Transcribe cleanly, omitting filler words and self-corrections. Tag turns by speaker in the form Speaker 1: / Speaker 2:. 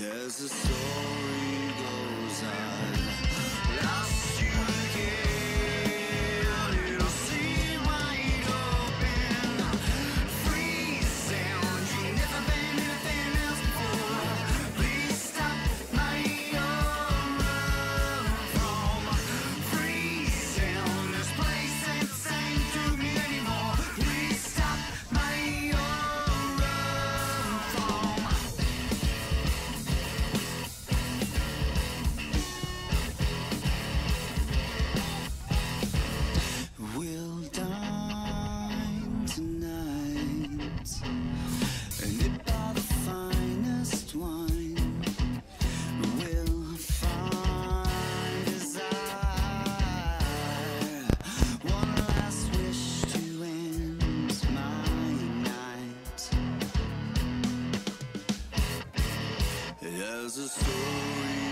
Speaker 1: As the story goes on, lost you again. It'll seem wide open, free sound. You've never been anything else before. Please stop my run from free sound. This place ain't the same to me anymore. Please stop my run from. We'll dine tonight and nip by the finest wine. We'll find desire, one last wish to end my night. As the story